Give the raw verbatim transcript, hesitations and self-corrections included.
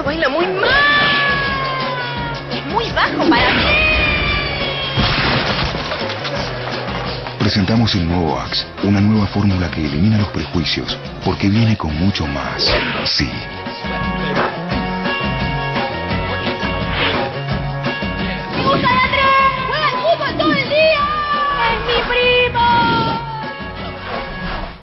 Ella baila muy mal. Es muy bajo para mí. Presentamos el nuevo Axe, una nueva fórmula que elimina los prejuicios, porque viene con mucho más. Sí.